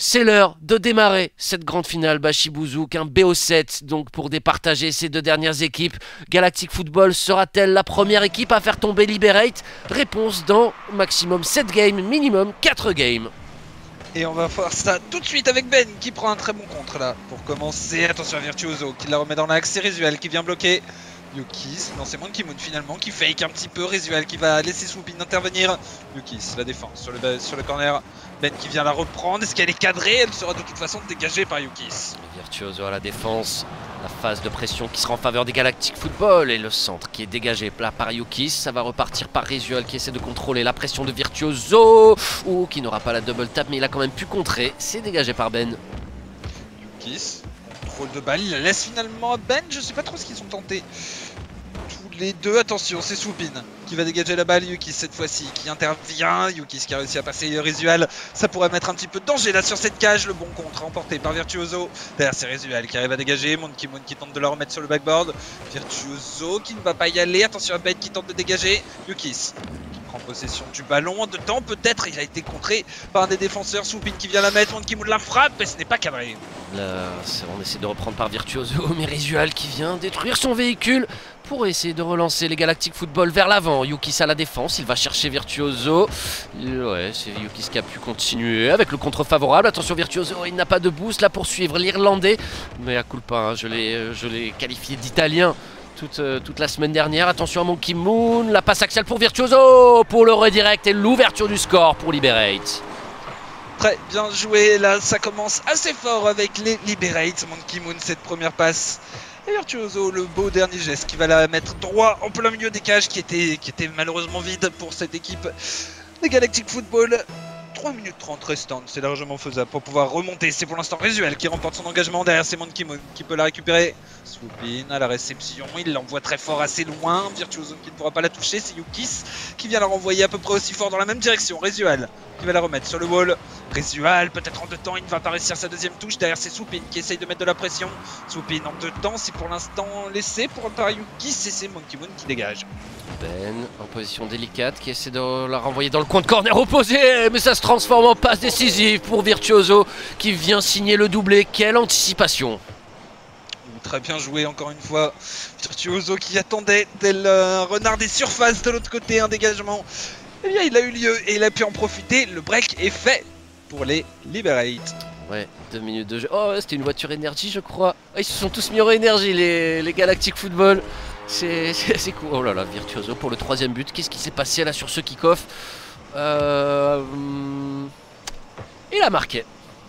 C'est l'heure de démarrer cette grande finale Bachibouzouk, un BO7 donc pour départager ces deux dernières équipes. Galactic Football sera-t-elle la première équipe à faire tomber Liberate? Réponse dans maximum 7 games, minimum 4 games. Et on va voir ça tout de suite avec Ben qui prend un très bon contre là. Pour commencer, attention à Virtuoso qui la remet dans l'axe, c'est Rezual qui vient bloquer. Yukis, non c'est Monkey Moon finalement qui fake un petit peu, Rezual qui va laisser Swoopin intervenir. Yukis, la défense sur le corner, Ben qui vient la reprendre, est-ce qu'elle est cadrée? Elle sera de toute façon dégagée par Yukis. Virtuoso à la défense, la phase de pression qui sera en faveur des Galactic Football et le centre qui est dégagé là par Yukis. Ça va repartir par Rezual qui essaie de contrôler la pression de Virtuoso, ou qui n'aura pas la double tap mais il a quand même pu contrer, c'est dégagé par Ben. Yukis, contrôle de balle, il la laisse finalement à Ben, je sais pas trop ce qu'ils ont tenté. Tous les deux, attention, c'est Swoopin qui va dégager la balle, Yukis cette fois-ci qui intervient, Yukis qui a réussi à passer Rezual, ça pourrait mettre un petit peu de danger là sur cette cage, le bon contre emporté par Virtuoso, derrière c'est Rezual qui arrive à dégager, Monkey Moon qui tente de la remettre sur le backboard, Virtuoso qui ne va pas y aller, attention à Ben qui tente de dégager, Yukis qui prend possession du ballon, dedans peut-être il a été contré par un des défenseurs, Swoopin qui vient la mettre, Monkey Moon la frappe mais ce n'est pas cadré. Là, on essaie de reprendre par Virtuoso, mais Rezual qui vient détruire son véhicule pour essayer de relancer les Galactic Football vers l'avant. Yukis à la défense, il va chercher Virtuoso. Ouais, c'est Yukis qui a pu continuer avec le contre favorable. Attention Virtuoso, il n'a pas de boost là pour suivre l'Irlandais. Mais à culpa, hein, je l'ai qualifié d'Italien toute la semaine dernière. Attention à Monkey Moon, la passe axiale pour Virtuoso, pour le redirect et l'ouverture du score pour Liberate. Très bien joué, là ça commence assez fort avec les Liberate, Monkey Moon cette première passe. Et Virtuoso, le beau dernier geste qui va la mettre droit en plein milieu des cages qui était malheureusement vide pour cette équipe des Galactic Football. 3 minutes 30 restantes, c'est largement faisable pour pouvoir remonter. C'est pour l'instant Rezual qui remporte son engagement, derrière c'est Monkey Moon qui peut la récupérer. Swoopin à la réception, il l'envoie très fort assez loin. Virtuoso qui ne pourra pas la toucher, c'est Yukis qui vient la renvoyer à peu près aussi fort dans la même direction. Rezual qui va la remettre sur le wall. Rezual peut-être en deux temps, il ne va pas réussir sa deuxième touche. Derrière c'est Swoopin qui essaye de mettre de la pression. Swoopin en deux temps, c'est pour l'instant laissé par Yukis et c'est Monkey Moon qui dégage. Ben en position délicate qui essaie de la renvoyer dans le coin de corner opposé, mais ça se transforme en passe décisive pour Virtuoso qui vient signer le doublé. Quelle anticipation! Très bien joué encore une fois, Virtuoso qui attendait tel un renard des surfaces de l'autre côté, un dégagement. Eh bien il a eu lieu et il a pu en profiter, le break est fait pour les Liberate. Ouais, 2 minutes de jeu. Oh, c'était une voiture énergie je crois. Oh, ils se sont tous mis en énergie les Galactic Football. C'est cool. Oh là là, Virtuoso pour le troisième but. Qu'est-ce qui s'est passé là sur ce kick-off? Il a marqué.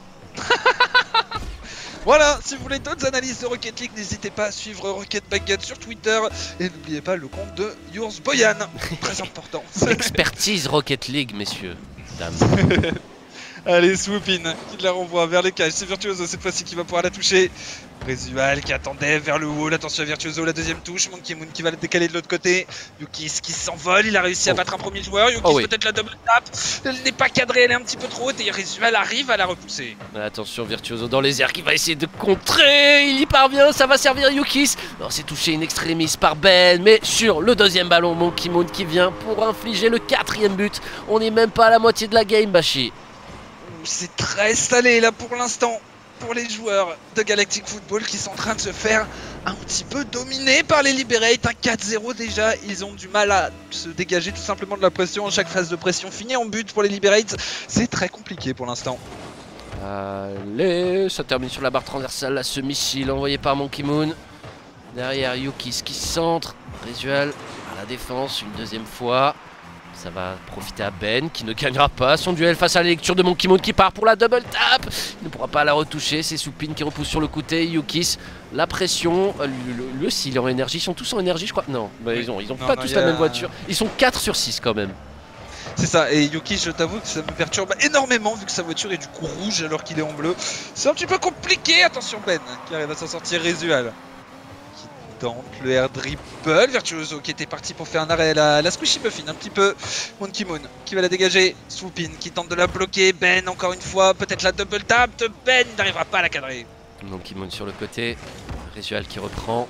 Voilà, si vous voulez d'autres analyses de Rocket League, n'hésitez pas à suivre Rocket Baguette sur Twitter. Et n'oubliez pas le compte de Yours Boyan, très important. Expertise Rocket League, messieurs, dames. Allez, Swoopin qui la renvoie vers les cages, c'est Virtuoso cette fois-ci qui va pouvoir la toucher. Rezual qui attendait vers le wall, attention à Virtuoso, la deuxième touche, Monkey Moon qui va la décaler de l'autre côté. Yukis qui s'envole, il a réussi à battre un premier joueur, Yukis peut-être la double tap, elle n'est pas cadrée, elle est un petit peu trop haute et Rezual arrive à la repousser. Attention Virtuoso dans les airs qui va essayer de contrer, il y parvient, ça va servir Yukis. Non, c'est touché in extremis par Ben, mais sur le deuxième ballon, Monkey Moon qui vient pour infliger le 4e but. On n'est même pas à la moitié de la game, Bachi. C'est très salé là pour l'instant pour les joueurs de Galactic Football qui sont en train de se faire un petit peu dominer par les Liberate. Un 4-0 déjà, ils ont du mal à se dégager tout simplement de la pression. Chaque phase de pression finit en but pour les Liberate. C'est très compliqué pour l'instant. Allez, ça termine sur la barre transversale, là, ce missile envoyé par Monkey Moon. Derrière Yukis qui centre, Rezual à la défense une deuxième fois. Ça va profiter à Ben qui ne gagnera pas son duel face à la lecture de Monkey Moon qui part pour la double tap. Il ne pourra pas la retoucher, c'est Swoopin qui repousse sur le côté, Yukis, la pression, lui aussi il est en énergie, ils sont tous en énergie je crois. Non, bah, ils ont pas tous la même voiture, ils sont 4 sur 6 quand même. C'est ça, et Yukis je t'avoue que ça me perturbe énormément vu que sa voiture est du coup rouge alors qu'il est en bleu. C'est un petit peu compliqué, attention Ben qui arrive à s'en sortir, Rezual tente le air dribble, Virtuoso qui était parti pour faire un arrêt à la squishy muffin un petit peu, Monkey Moon qui va la dégager, Swoopin qui tente de la bloquer, Ben encore une fois, peut-être la double tap de Ben, il n'arrivera pas à la cadrer. Monkey Moon sur le côté, Rezual qui reprend.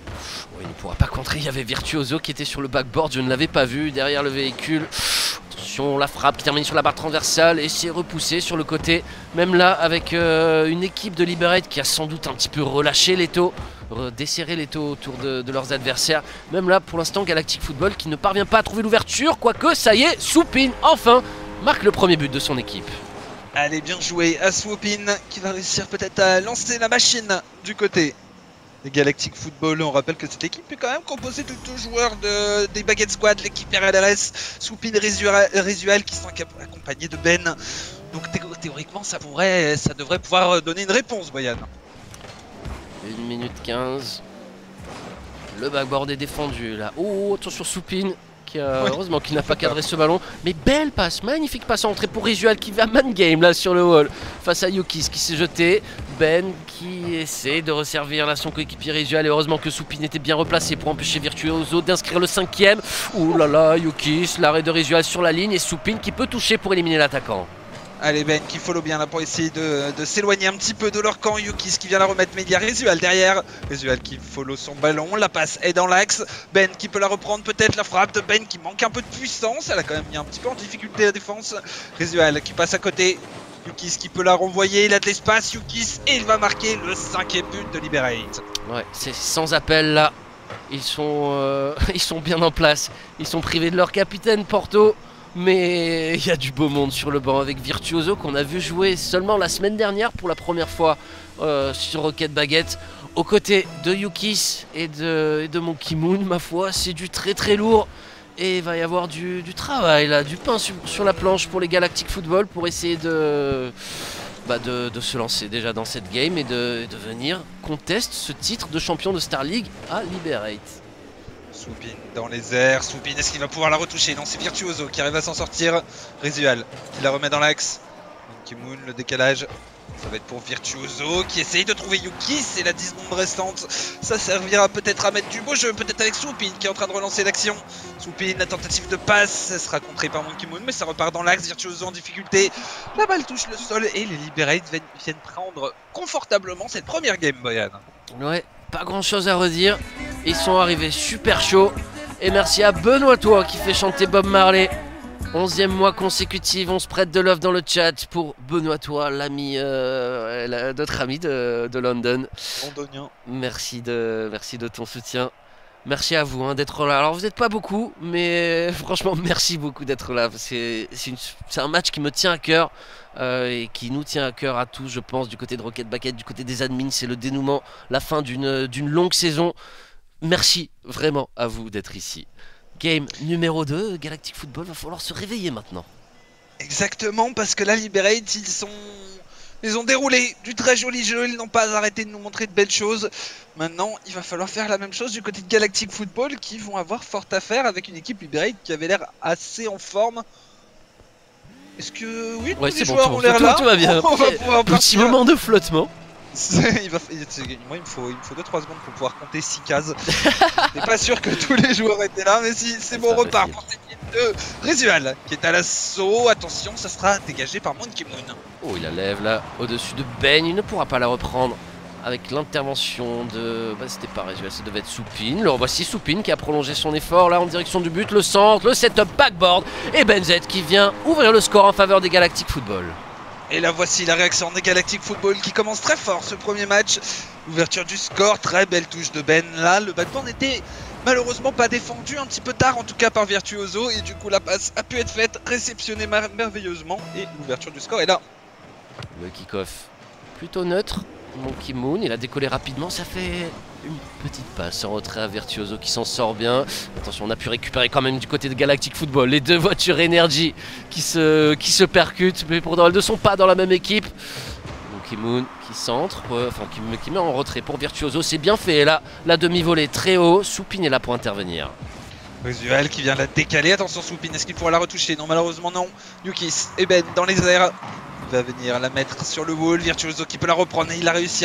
Il ne pourra pas contrer, il y avait Virtuoso qui était sur le backboard, je ne l'avais pas vu, derrière le véhicule. Attention, la frappe qui termine sur la barre transversale et c'est repoussé sur le côté. Même là, avec une équipe de Liberate qui a sans doute un petit peu relâché l'étau, desserré l'étau autour de leurs adversaires. Même là, pour l'instant, Galactic Football qui ne parvient pas à trouver l'ouverture. Quoique, ça y est, Swoopin, enfin, marque le premier but de son équipe. Allez, bien joué à Swoopin qui va réussir peut-être à lancer la machine du côté des Galactic Football. On rappelle que cette équipe est quand même composée de 2 joueurs des Baguette Squad, l'équipe RLRS, Swoopin et Resual qui sont accompagnés de Ben. Donc théoriquement ça devrait pouvoir donner une réponse, Boyan. 1 minute 15. Le backboard est défendu là. Oh, attention Swoopin. Heureusement qu'il n'a pas cadré ce ballon. Mais belle passe, magnifique passe entrée pour Resual qui va man game là sur le wall face à Yukis qui s'est jeté. Ben qui essaie de resservir là son coéquipier Resual. Et heureusement que Swoopin était bien replacé pour empêcher Virtuoso d'inscrire le 5ème. Ouh là là, Yukis, l'arrêt de Resual sur la ligne et Swoopin qui peut toucher pour éliminer l'attaquant. Allez, Ben qui follow bien là pour essayer de s'éloigner un petit peu de leur camp. Yukis qui vient la remettre, mais il y a Resual derrière. Resual qui follow son ballon, la passe est dans l'axe. Ben qui peut la reprendre, peut-être la frappe de Ben qui manque un peu de puissance. Elle a quand même mis un petit peu en difficulté la défense. Resual qui passe à côté. Yukis qui peut la renvoyer, il a de l'espace. Yukis et il va marquer le 5ème but de Liberate. Ouais, c'est sans appel là. Ils sont bien en place. Ils sont privés de leur capitaine Porto. Mais il y a du beau monde sur le banc avec Virtuoso qu'on a vu jouer seulement la semaine dernière pour la première fois sur Rocket Baguette. Aux côtés de Yukis et de Monkey Moon, ma foi, c'est du très très lourd. Et il va y avoir du travail là, du pain sur la planche pour les Galactic Football pour essayer de se lancer déjà dans cette game et de venir contester ce titre de champion de Star League à Liberate. Swoopin dans les airs, Swoopin est-ce qu'il va pouvoir la retoucher? Non, c'est Virtuoso qui arrive à s'en sortir. Resual qui la remet dans l'axe. Monkey Moon, le décalage, ça va être pour Virtuoso qui essaye de trouver Yukis et la 10 secondes restantes. Ça servira peut-être à mettre du beau jeu, peut-être avec Swoopin qui est en train de relancer l'action. Swoopin, la tentative de passe, ça sera contrée par Monkey Moon, mais ça repart dans l'axe. Virtuoso en difficulté, la balle touche le sol et les Liberate viennent prendre confortablement cette première game, Boyan. Ouais, pas grand chose à redire. Ils sont arrivés super chauds. Et merci à Benoît Toi qui fait chanter Bob Marley. 11e mois consécutif, on se prête de l'offre dans le chat pour Benoît Toi, l'ami, notre ami de London. Londonien. Merci de ton soutien. Merci à vous d'être là. Alors vous n'êtes pas beaucoup, mais franchement merci beaucoup d'être là. C'est un match qui me tient à cœur et qui nous tient à cœur à tous, je pense, du côté de Rocket Baguette, du côté des admins. C'est le dénouement, la fin d'une longue saison. Merci vraiment à vous d'être ici. Game numéro 2, Galactic Football, va falloir se réveiller maintenant. Exactement, parce que là, Liberate, ils ont déroulé du très joli jeu, ils n'ont pas arrêté de nous montrer de belles choses. Maintenant, il va falloir faire la même chose du côté de Galactic Football, qui vont avoir fort à faire avec une équipe Liberate qui avait l'air assez en forme. Est-ce que oui, tous les joueurs ont l'air là? Tout va bien. On va pouvoir Petit moment de flottement. Moi il me faut 2-3 secondes pour pouvoir compter 6 cases. Je suis pas sûr que tous les joueurs étaient là, mais si c'est bon, repart pour cette équipe de Resual qui est à l'assaut. Attention, ça sera dégagé par Monkey Moon. Oh, il la lève là au-dessus de Ben, il ne pourra pas la reprendre avec l'intervention de... c'était pas Resual, ça devait être Swoopin. Le voici Swoopin qui a prolongé son effort là en direction du but, le centre, le setup backboard et Ben Z qui vient ouvrir le score en faveur des Galactic Football. Et là voici la réaction des Galactic Football qui commence très fort ce premier match. Ouverture du score, très belle touche de Ben. Là, le backboard n'était malheureusement pas défendu, un petit peu tard en tout cas par Virtuoso. Et du coup la passe a pu être faite, réceptionnée merveilleusement. Et l'ouverture du score est là. Le kick-off plutôt neutre. Monkey Moon, il a décollé rapidement, ça fait une petite passe en retrait à Virtuoso qui s'en sort bien. Attention, on a pu récupérer quand même du côté de Galactic Football les deux voitures Energy qui se percutent, mais pour elles ne sont pas dans la même équipe. Monkey Moon qui centre, qui met en retrait pour Virtuoso, c'est bien fait. Là, la demi-volée très haut, Swoopin est là pour intervenir. Resual qui vient la décaler, attention Swoopin, est-ce qu'il pourra la retoucher? Non, malheureusement non. Yukis et Ben dans les airs. Il va venir la mettre sur le wall, Virtuoso qui peut la reprendre et il a réussi à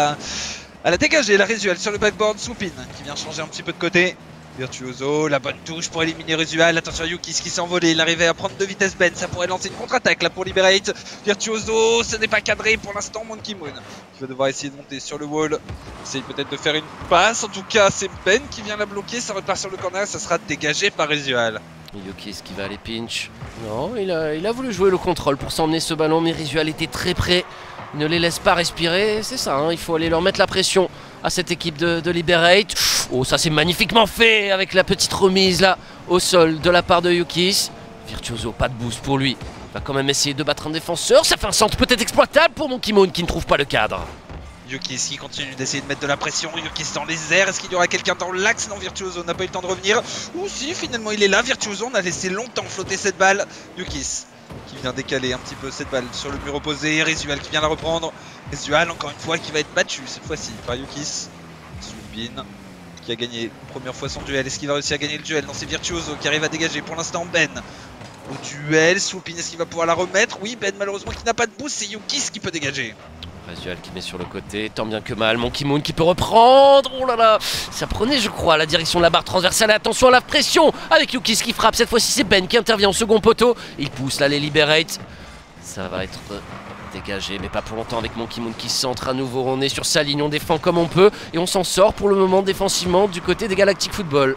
la dégager, la Resual sur le backboard. Swoopin qui vient changer un petit peu de côté. Virtuoso, la bonne touche pour éliminer Resual. Attention à Yukis qui s'est envolé, il arrivait à prendre de vitesse Ben, ça pourrait lancer une contre-attaque là pour Liberate. Virtuoso, ce n'est pas cadré pour l'instant. Monkey Moon qui va devoir essayer de monter sur le wall. Essaye peut-être de faire une passe, en tout cas c'est Ben qui vient la bloquer, ça repart sur le corner, ça sera dégagé par Resual. Yukis qui va aller pinch. Non, il a voulu jouer le contrôle pour s'emmener ce ballon, mais Risual était très près. Il ne les laisse pas respirer, c'est ça, hein, il faut aller leur mettre la pression à cette équipe de Liberate. Oh, ça c'est magnifiquement fait avec la petite remise là au sol de la part de Yukis. Virtuoso, pas de boost pour lui. Il va quand même essayer de battre un défenseur. Ça fait un centre peut-être exploitable pour Monkey Moon qui ne trouve pas le cadre. Yukis qui continue d'essayer de mettre de la pression. Yukis dans les airs. Est-ce qu'il y aura quelqu'un dans l'axe? Non, Virtuoso n'a pas eu le temps de revenir. Ou si, finalement il est là. Virtuoso, on a laissé longtemps flotter cette balle. Yukis qui vient décaler un petit peu cette balle sur le mur opposé. Risual qui vient la reprendre. Risual, encore une fois, qui va être battu cette fois-ci par Yukis. Soupin qui a gagné première fois son duel. Est-ce qu'il va réussir à gagner le duel? Non, c'est Virtuoso qui arrive à dégager pour l'instant Ben. Au duel, Soupin, est-ce qu'il va pouvoir la remettre? Oui, Ben malheureusement qui n'a pas de boost, c'est Yukis qui peut dégager. Risual qui met sur le côté, tant bien que mal, Monkey Moon qui peut reprendre, oh là là, ça prenait je crois la direction de la barre transversale, attention à la pression avec Yukis qui frappe, cette fois-ci c'est Ben qui intervient au second poteau, il pousse là les Liberate, ça va être dégagé mais pas pour longtemps avec Monkey Moon qui centre à nouveau, on est sur sa ligne, on défend comme on peut et on s'en sort pour le moment défensivement du côté des Galactic Football.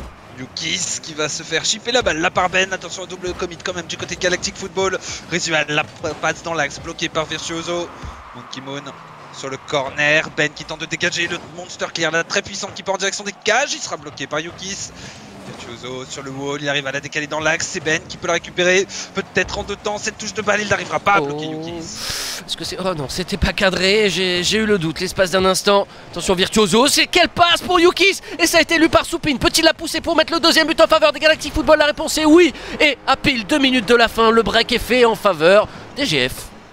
Yukis qui va se faire chipper la balle là par Ben, attention au double commit quand même du côté de Galactic Football. Risual la passe dans l'axe, bloqué par Virtuoso. Monkey Moon sur le corner, Ben qui tente de dégager le Monster Clear là, très puissant qui part en direction des cages, il sera bloqué par Yukis. Virtuoso sur le wall, il arrive à la décaler dans l'axe, c'est Ben qui peut la récupérer, peut-être en deux temps, cette touche de balle, il n'arrivera pas à bloquer Yukis. Est-ce que c'est... Oh non, c'était pas cadré, j'ai eu le doute l'espace d'un instant. Attention Virtuoso, c'est quelle passe pour Yukis. Et ça a été lu par Soupin, peut-il la pousser pour mettre le deuxième but en faveur des Galactic Football? La réponse est oui. Et à pile 2 minutes de la fin, le break est fait en faveur des GF.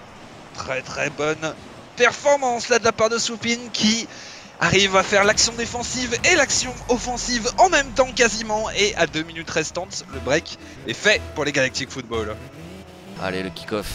Très bonne performance là de la part de Soupin qui arrive à faire l'action défensive et l'action offensive en même temps quasiment. Et à 2 minutes restantes, le break est fait pour les Galactic Football. Allez, le kick-off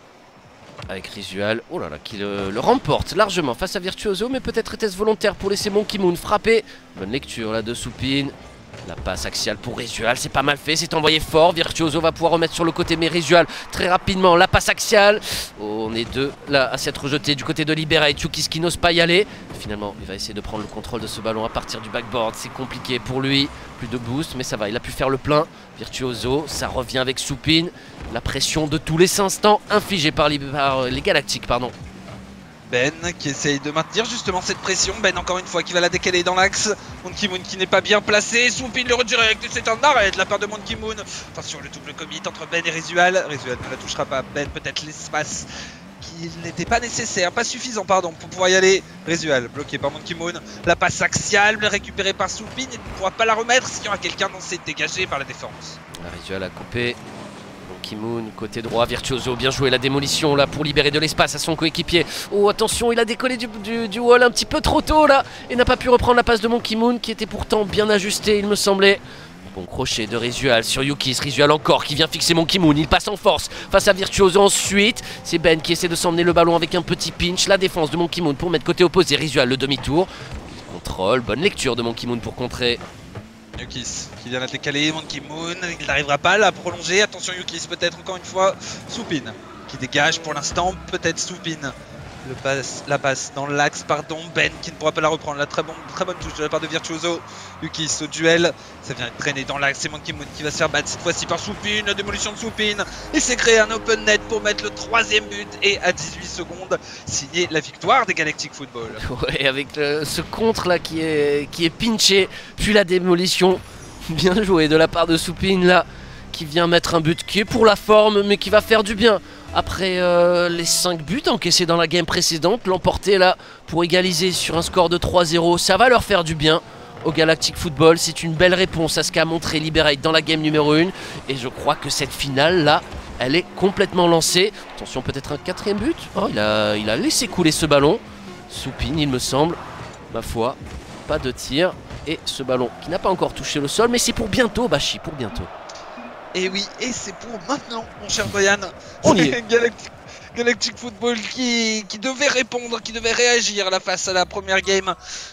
avec Risual, oh là là, qui le remporte largement face à Virtuoso, mais peut-être était-ce volontaire pour laisser Monkey Moon frapper. Bonne lecture là de Soupin. La passe axiale pour Risual, c'est pas mal fait, c'est envoyé fort. Virtuoso va pouvoir remettre sur le côté, mais Risual très rapidement, la passe axiale. Oh, on est deux là à s'être rejeté du côté de Liberate. Yukis qui n'ose pas y aller. Finalement, il va essayer de prendre le contrôle de ce ballon à partir du backboard. C'est compliqué pour lui, plus de boost, mais ça va, il a pu faire le plein. Virtuoso, ça revient avec Soupin. La pression de tous les instants infligée par les Galactiques, pardon. Ben qui essaye de maintenir justement cette pression. Ben encore une fois qui va la décaler dans l'axe. Monkey Moon qui n'est pas bien placé. Soupin le redirect. C'est un arrêt de la part de Monkey Moon. Attention le double commit entre Ben et Risual. Risual ne la touchera pas. Ben peut-être l'espace qui n'était pas nécessaire, pas suffisant pardon pour pouvoir y aller. Risual bloqué par Monkey Moon. La passe axiale récupérée par Soupin. Il ne pourra pas la remettre s'il y aura quelqu'un dans cette dégagé par la défense. Risual a coupé. Monkey Moon, côté droit, Virtuoso, bien joué la démolition là pour libérer de l'espace à son coéquipier. Oh attention, il a décollé du wall un petit peu trop tôt là et n'a pas pu reprendre la passe de Monkey Moon qui était pourtant bien ajustée il me semblait. Bon crochet de Risual sur Yukis, Risual encore qui vient fixer Monkey Moon, il passe en force face à Virtuoso ensuite. C'est Ben qui essaie de s'emmener le ballon avec un petit pinch, la défense de Monkey Moon pour mettre côté opposé, Risual le demi-tour. Il contrôle, bonne lecture de Monkey Moon pour contrer. Yukis qui vient la décaler, Monkey Moon, il n'arrivera pas à la prolonger, attention Yukis peut-être encore une fois, Soupin qui dégage pour l'instant, peut-être Soupin, la passe dans l'axe, pardon, Ben qui ne pourra pas la reprendre, la très bonne touche de la part de Virtuoso, Yukis au duel, ça vient être traîné dans l'axe, c'est Monkey Moon qui va se faire battre cette fois-ci par Soupin, la démolition de Soupin, il s'est créé un open net pour mettre le 3e but et à 18 secondes, signer la victoire des Galactic Football. Ouais, avec ce contre là qui est pinché, puis la démolition, bien joué de la part de Soupin là, qui vient mettre un but qui est pour la forme mais qui va faire du bien. Après les 5 buts encaissés dans la game précédente, l'emporter là pour égaliser sur un score de 3-0, ça va leur faire du bien au Galactic Football. C'est une belle réponse à ce qu'a montré Liberate dans la game numéro 1. Et je crois que cette finale là, elle est complètement lancée. Attention, peut-être un 4e but. Oh, il a laissé couler ce ballon. Soupin, il me semble. Ma foi, pas de tir. Et ce ballon qui n'a pas encore touché le sol, mais c'est pour bientôt, Bashi, pour bientôt. Et oui, et c'est pour maintenant, mon cher Boyan. On y est. Galactic Football qui devait répondre, qui devait réagir là face à la première game,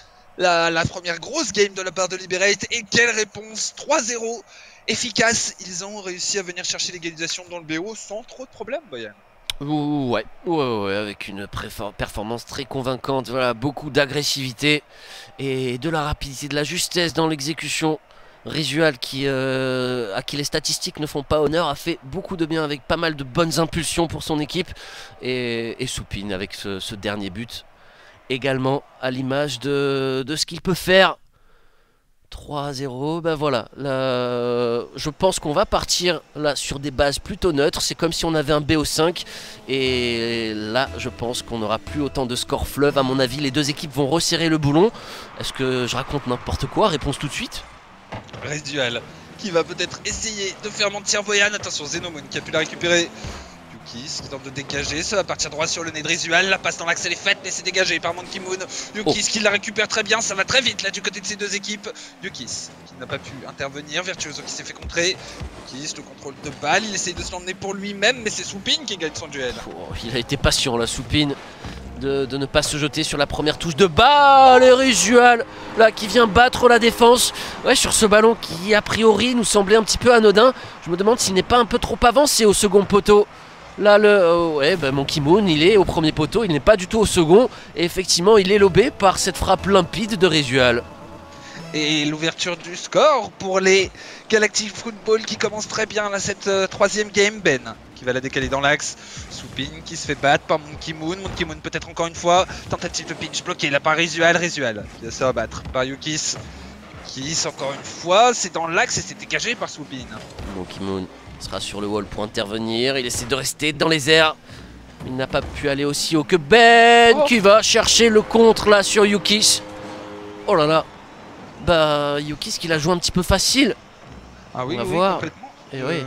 la première grosse game de la part de Liberate. Et quelle réponse, 3-0, efficace. Ils ont réussi à venir chercher l'égalisation dans le BO sans trop de problèmes, Boyan. Ouais, avec une performance très convaincante, voilà, beaucoup d'agressivité et de la rapidité, de la justesse dans l'exécution. Risual à qui les statistiques ne font pas honneur a fait beaucoup de bien avec pas mal de bonnes impulsions pour son équipe. Et Soupine avec ce dernier but. Également à l'image de ce qu'il peut faire. 3-0, ben voilà, là, je pense qu'on va partir là sur des bases plutôt neutres, c'est comme si on avait un BO5 et là je pense qu'on n'aura plus autant de scores fleuve, à mon avis les deux équipes vont resserrer le boulon. Est-ce que je raconte n'importe quoi? Réponse tout de suite. Risual qui va peut-être essayer de faire mentir Boyan, attention Xenomon qui a pu la récupérer. Yukis qui tente de dégager, ça va partir droit sur le nez de Risual, la passe dans l'axe elle est faite mais c'est dégagé par Monkey Moon. Yukis qui la récupère très bien, ça va très vite là du côté de ces deux équipes. Yukis qui n'a pas pu intervenir, Virtuoso qui s'est fait contrer. Yukis le contrôle de balle, il essaye de se l'emmener pour lui-même mais c'est Soupine qui gagne son duel. Oh, il a été patient là Soupine de ne pas se jeter sur la première touche de balle et Risual là qui vient battre la défense. Ouais, sur ce ballon qui a priori nous semblait un petit peu anodin, je me demande s'il n'est pas un peu trop avancé au second poteau. Là, Monkey Moon, il est au premier poteau, il n'est pas du tout au second. Et effectivement, il est lobé par cette frappe limpide de Risual. Et l'ouverture du score pour les Galactic Football qui commence très bien là, cette troisième game. Ben qui va la décaler dans l'axe. Soupine qui se fait battre par Monkey Moon. Monkey Moon peut-être encore une fois. Tentative de pitch bloqué là par Risual. Risual qui va se rebattre par Yukis. Yukis encore une fois, c'est dans l'axe et c'est dégagé par Soupine. Monkey Moon sera sur le wall pour intervenir, il essaie de rester dans les airs. Il n'a pas pu aller aussi haut que Ben qui va chercher le contre là sur Yukis. Oh là là. Bah Yukis qui la joue un petit peu facile. Ah oui, on va voir. Complètement. Et oui.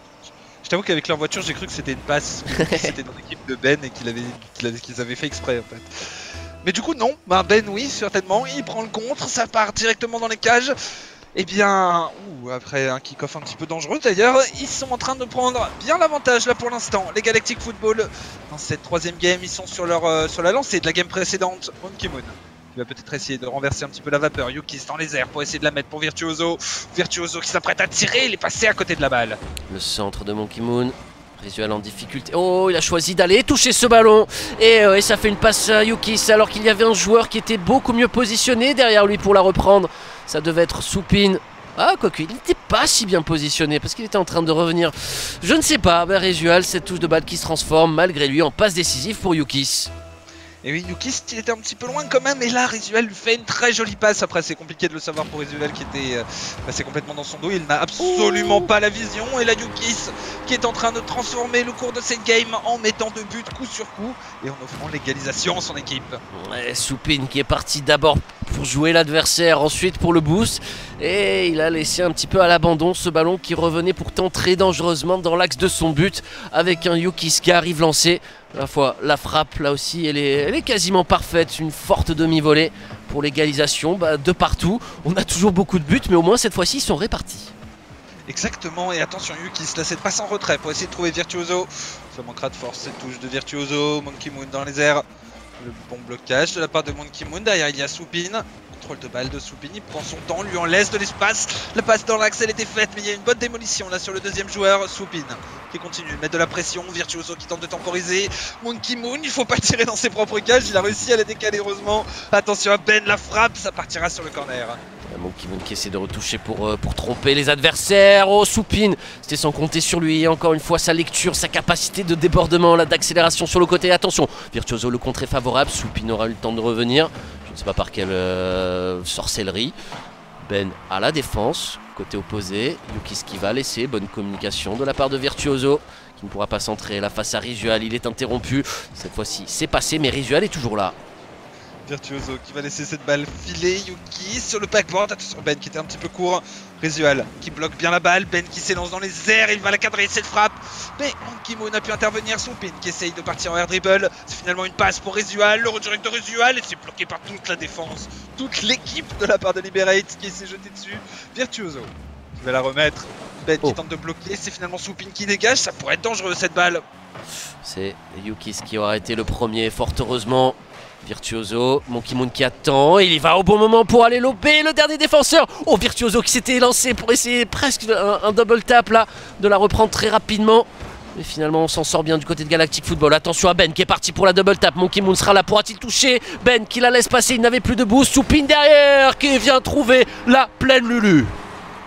Je t'avoue qu'avec leur voiture j'ai cru que c'était une passe. C'était dans l'équipe de Ben et qu'ils avaient fait exprès en fait. Mais du coup non, bah Ben oui certainement, il prend le contre, ça part directement dans les cages. Et bien, après un kick-off un petit peu dangereux d'ailleurs, ils sont en train de prendre bien l'avantage là pour l'instant. Les Galactic Football, dans cette troisième game, ils sont sur la lancée de la game précédente. Monkey Moon, qui va peut-être essayer de renverser un petit peu la vapeur. Yukis dans les airs pour essayer de la mettre pour Virtuoso. Virtuoso qui s'apprête à tirer, il est passé à côté de la balle. Le centre de Monkey Moon. Risual en difficulté. Oh, il a choisi d'aller toucher ce ballon. Et ça fait une passe à Yukis alors qu'il y avait un joueur qui était beaucoup mieux positionné derrière lui pour la reprendre. Ça devait être Soupine. Ah, quoique, il n'était pas si bien positionné parce qu'il était en train de revenir. Je ne sais pas. Ben, Risual, cette touche de balle qui se transforme malgré lui en passe décisive pour Yukis. Et oui, Yukis il était un petit peu loin quand même, et là Risual lui fait une très jolie passe. Après c'est compliqué de le savoir pour Risual qui était passé complètement dans son dos, il n'a absolument pas la vision. Et là Yukis qui est en train de transformer le cours de cette game en mettant 2 buts coup sur coup et en offrant l'égalisation à son équipe. Ouais, Soupine qui est parti d'abord pour jouer l'adversaire, ensuite pour le boost. Et il a laissé un petit peu à l'abandon ce ballon qui revenait pourtant très dangereusement dans l'axe de son but avec un Yukis qui arrive lancé. À la fois la frappe là aussi elle est quasiment parfaite, une forte demi-volée pour l'égalisation de partout. On a toujours beaucoup de buts mais au moins cette fois-ci ils sont répartis. Exactement, et attention Yukis là cette passe en retrait pour essayer de trouver Virtuoso. Ça manquera de force cette touche de Virtuoso. Monkey Moon dans les airs. Le bon blocage de la part de Monkey Moon. Derrière il y a Soupine. Contrôle de balle de Soupine, il prend son temps, lui en laisse de l'espace. La passe dans l'axe elle était faite mais il y a une bonne démolition là sur le deuxième joueur. Soupine qui continue de mettre de la pression. Virtuoso qui tente de temporiser. Monkey Moon, il faut pas tirer dans ses propres cages. Il a réussi à la décaler heureusement. Attention à Ben, la frappe, ça partira sur le corner. Monkey Moon qui essaie de retoucher pour tromper les adversaires. Oh, Soupine, c'était sans compter sur lui. Encore une fois, sa lecture, sa capacité de débordement, d'accélération sur le côté. Attention, Virtuoso, le contre est favorable. Soupine aura eu le temps de revenir. Je ne sais pas par quelle sorcellerie. Ben à la défense, côté opposé. Yukis qui va laisser. Bonne communication de la part de Virtuoso, qui ne pourra pas centrer. La face à Risual, il est interrompu. Cette fois-ci, c'est passé, mais Risual est toujours là. Virtuoso qui va laisser cette balle filer. Yukis sur le backboard. Attention Ben qui était un petit peu court. Risual qui bloque bien la balle. Ben qui s'élance dans les airs. Il va la cadrer cette frappe. Mais Monkey Moon a pu intervenir. Soupine qui essaye de partir en air dribble. C'est finalement une passe pour Risual. Le redirect de Risual. Et c'est bloqué par toute la défense. Toute l'équipe de la part de Liberate qui s'est jeté dessus. Virtuoso qui va la remettre. Ben qui tente de bloquer. C'est finalement Soupine qui dégage. Ça pourrait être dangereux cette balle. C'est Yukis qui aura été le premier, fort heureusement. Virtuoso, Monkey Moon qui attend, il y va au bon moment pour aller lober le dernier défenseur. Oh, Virtuoso qui s'était lancé pour essayer presque un double tap là, de la reprendre très rapidement. Mais finalement on s'en sort bien du côté de Galactic Football. Attention à Ben qui est parti pour la double tap. Monkey Moon sera là, pourra-t-il toucher? Ben qui la laisse passer, il n'avait plus de boost. Soupine derrière qui vient trouver la pleine Lulu.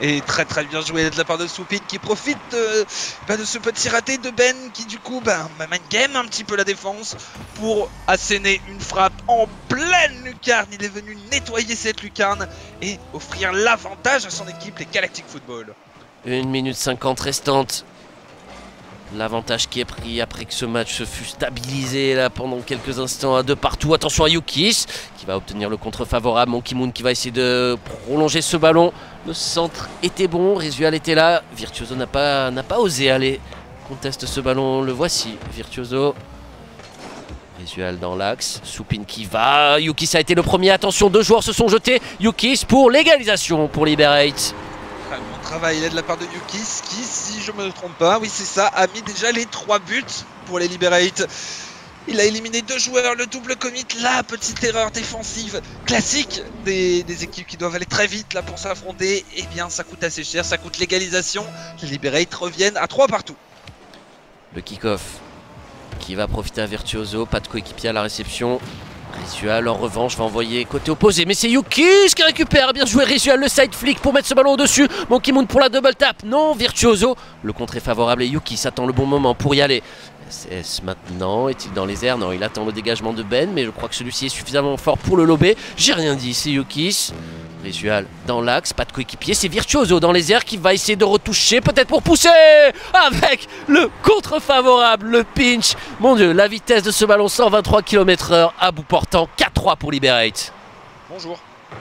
Et très bien joué de la part de Soupin qui profite de ce petit raté de Ben qui du coup game un petit peu la défense pour asséner une frappe en pleine lucarne. Il est venu nettoyer cette lucarne et offrir l'avantage à son équipe, les Galactic Football. 1 minute 50 restante. L'avantage qui est pris après que ce match se fût stabilisé là pendant quelques instants à 2 partout. Attention à Yukis qui va obtenir le contre favorable. Monkey Moon qui va essayer de prolonger ce ballon. Le centre était bon, Risual était là. Virtuoso n'a pas osé aller. Conteste ce ballon, le voici. Virtuoso. Risual dans l'axe. Soupin qui va. Yukis a été le premier. Attention, 2 joueurs se sont jetés. Yukis pour l'égalisation pour Liberate. Bon travail de la part de Yukis qui, si je me trompe pas, oui c'est ça, a mis déjà les 3 buts pour les Liberate. Il a éliminé 2 joueurs, le double commit, la petite erreur défensive classique des équipes qui doivent aller très vite là pour s'affronter. Eh bien ça coûte assez cher, ça coûte l'égalisation. Les Liberate reviennent à 3 partout. Le kick-off qui va profiter à Virtuoso, pas de coéquipier à la réception. Risual en revanche va envoyer côté opposé, mais c'est Yukis qui récupère. Bien joué Risual, le side flick pour mettre ce ballon au-dessus. Monkey Moon pour la double tap, non, Virtuoso. Le contre est favorable et Yukis attend le bon moment pour y aller. SS maintenant, est-il dans les airs? Non, il attend le dégagement de Ben, mais je crois que celui-ci est suffisamment fort pour le lober. J'ai rien dit, c'est Yukis. Risual dans l'axe, pas de coéquipier, c'est Virtuoso dans les airs qui va essayer de retoucher, peut-être pour pousser avec le contre favorable, le pinch. Mon Dieu, la vitesse de ce ballon, 123 km/h à bout portant, 4-3 pour Liberate. Bonjour.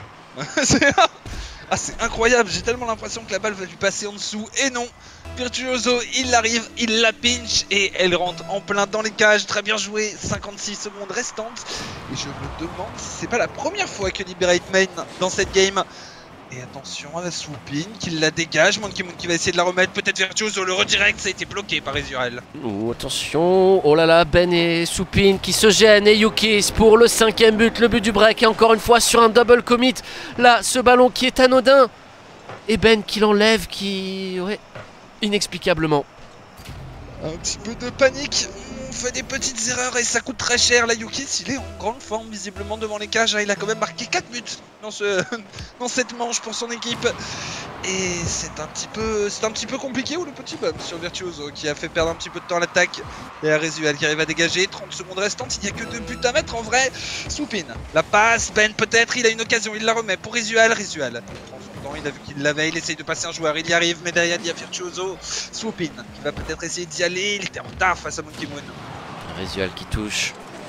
C'est incroyable, j'ai tellement l'impression que la balle va lui passer en dessous, et non. Virtuoso, il arrive, il la pinch et elle rentre en plein dans les cages. Très bien joué, 56 secondes restantes. Et je me demande si c'est pas la première fois que Liberate main dans cette game. Et attention à la Soupin qui la dégage. Monkey Moon qui va essayer de la remettre. Peut-être Virtuoso, le redirect, ça a été bloqué par Risual. Oh, attention, oh là là, Ben et Soupin qui se gênent. Et Yukis pour le 5e but, le but du break. Et encore une fois sur un double commit. Là, ce ballon qui est anodin. Et Ben qui l'enlève, qui... Ouais. Inexplicablement. Un petit peu de panique, on fait des petites erreurs et ça coûte très cher. Là, Yukis, il est en grande forme visiblement devant les cages. Il a quand même marqué 4 buts dans cette manche pour son équipe. Et c'est un petit peu compliqué ou le petit bum sur Virtuoso qui a fait perdre un petit peu de temps à l'attaque. Et à Risual qui arrive à dégager, 30 secondes restantes, il n'y a que 2 buts à mettre en vrai. Soupin, la passe, Ben peut-être, il a une occasion, il la remet pour Risual. Risual prend son temps, il a vu qu'il l'avait, il essaye de passer un joueur, il y arrive, mais derrière il y a Virtuoso. Soupin qui va peut-être essayer d'y aller, il était en retard face à Monkey Moon. Risual qui touche.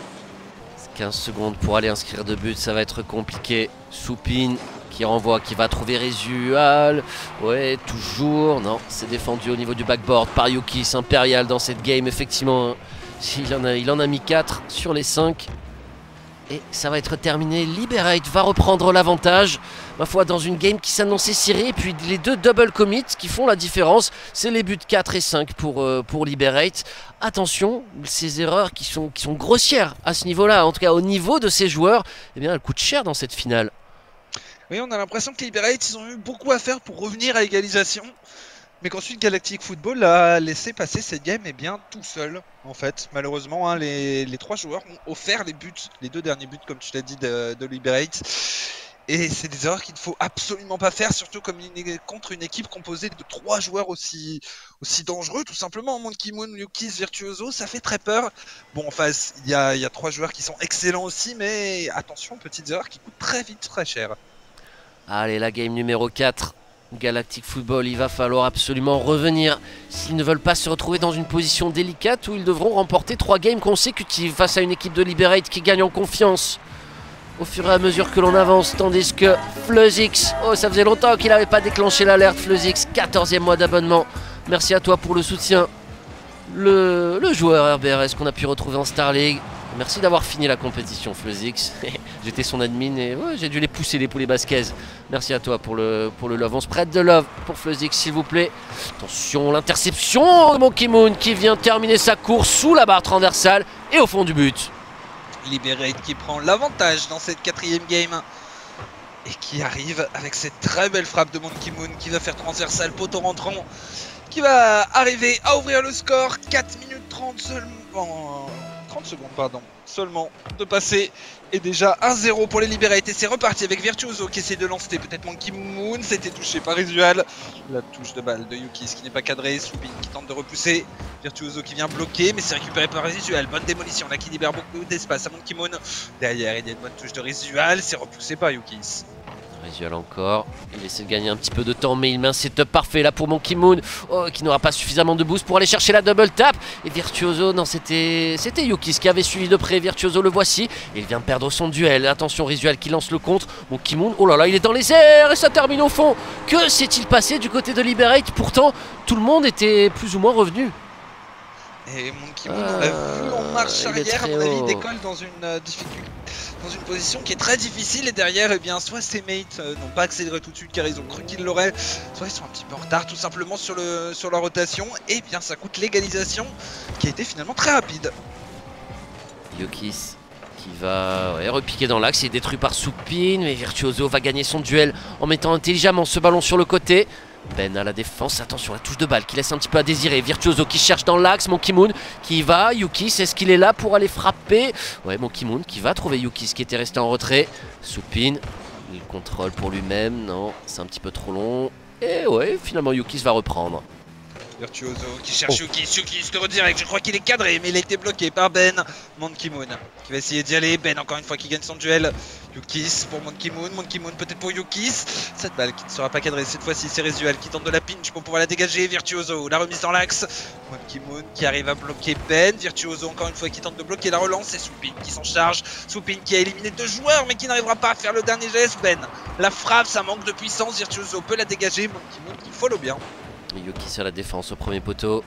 15 secondes pour aller inscrire 2 buts, ça va être compliqué. Soupin qui renvoie, qui va trouver Risual. Ouais, toujours. Non, c'est défendu au niveau du backboard par Yukis. Impérial dans cette game, effectivement. Il en a mis 4 sur les 5. Et ça va être terminé. Liberate va reprendre l'avantage. Ma foi, dans une game qui s'annonçait serrée. Et puis les 2 double commits qui font la différence. C'est les buts 4 et 5 pour Liberate. Attention, ces erreurs qui sont grossières à ce niveau-là. En tout cas, au niveau de ces joueurs, eh bien, elles coûtent cher dans cette finale. Oui, on a l'impression que les Liberate, ils ont eu beaucoup à faire pour revenir à égalisation. Mais qu'ensuite Galactic Football a laissé passer cette game tout seul, en fait. Malheureusement, hein, les 3 joueurs ont offert les buts, les 2 derniers buts, comme tu l'as dit, de Liberate. Et c'est des erreurs qu'il ne faut absolument pas faire, surtout comme contre une équipe composée de 3 joueurs aussi dangereux, tout simplement. Monkey Moon, Yukis, Virtuoso, ça fait très peur. Bon, en face, il y a 3 joueurs qui sont excellents aussi, mais attention, petites erreurs qui coûtent très vite, très cher. Allez, la game numéro 4. Galactic Football, il va falloir absolument revenir s'ils ne veulent pas se retrouver dans une position délicate où ils devront remporter 3 games consécutives face à une équipe de Liberate qui gagne en confiance au fur et à mesure que l'on avance, tandis que Fleuzix, oh ça faisait longtemps qu'il n'avait pas déclenché l'alerte. Fleuzix, 14e mois d'abonnement, merci à toi pour le soutien. Le joueur RBRS qu'on a pu retrouver en Star League. Merci d'avoir fini la compétition, Fleuzix. J'étais son admin et ouais, j'ai dû les pousser, les poulets basquez. Merci à toi pour le love. On se prête de love pour Fleuzix, s'il vous plaît. Attention, l'interception de Monkey Moon qui vient terminer sa course sous la barre transversale et au fond du but. Liberate qui prend l'avantage dans cette 4e game. Et qui arrive avec cette très belle frappe de Monkey Moon qui va faire transversal, poteau rentrant. Qui va arriver à ouvrir le score. 4 minutes 30 seulement. 30 secondes, pardon, seulement de passer. Et déjà 1-0 pour les Liberate. Et c'est reparti avec Virtuoso qui essaie de lancer peut-être Monkey Moon. C'était touché par Risual. La touche de balle de Yukis qui n'est pas cadrée. Soupin qui tente de repousser. Virtuoso qui vient bloquer, mais c'est récupéré par Risual. Bonne démolition là qui libère beaucoup d'espace à Monkey Moon. Derrière, il y a une bonne touche de Risual. C'est repoussé par Yukis. Risual encore, il essaie de gagner un petit peu de temps, mais il met un setup parfait là pour Monkey Moon, qui n'aura pas suffisamment de boost pour aller chercher la double tap. Et Virtuoso, non, c'était Yukis qui avait suivi de près. Virtuoso, le voici, il vient de perdre son duel. Attention, Risual qui lance le contre. Monkey Moon, oh là là, il est dans les airs et ça termine au fond. Que s'est-il passé du côté de Liberate? Pourtant, tout le monde était plus ou moins revenu. Et Monkey Moon, on l'a vu en marche arrière, à mon avis, il décolle dans une difficulté, dans une position qui est très difficile. Et derrière, eh bien, soit ses mates n'ont pas accéléré tout de suite car ils ont cru qu'ils l'auraient, soit ils sont un petit peu en retard tout simplement sur leur rotation. Et bien, ça coûte l'égalisation qui a été finalement très rapide. Yukis qui va repiquer dans l'axe, il est détruit par Soupin, mais Virtuoso va gagner son duel en mettant intelligemment ce ballon sur le côté. Ben à la défense, attention la touche de balle qui laisse un petit peu à désirer. Virtuoso qui cherche dans l'axe, Monkey Moon qui y va. Yukis, est-ce qu'il est là pour aller frapper? Ouais, Monkey Moon qui va trouver Yukis qui était resté en retrait. Soupin, il contrôle pour lui-même, non, c'est un petit peu trop long. Et ouais, finalement Yukis va reprendre. Virtuoso qui cherche Yukis, Yukis le redirect, je crois qu'il est cadré mais il a été bloqué par Ben. Monkey Moon qui va essayer d'y aller, Ben encore une fois qui gagne son duel. Yukis pour Monkey Moon peut-être pour Yukis. Cette balle qui ne sera pas cadrée cette fois-ci, c'est Risual qui tente de la pinch pour pouvoir la dégager. Virtuoso, la remise dans l'axe. Monkey Moon qui arrive à bloquer Ben. Virtuoso encore une fois qui tente de bloquer la relance. C'est Soupin qui s'en charge. Soupin qui a éliminé 2 joueurs mais qui n'arrivera pas à faire le dernier geste. Ben, la frappe, ça manque de puissance. Virtuoso peut la dégager. Monkey Moon qui follow bien. Yukis à la défense au premier poteau.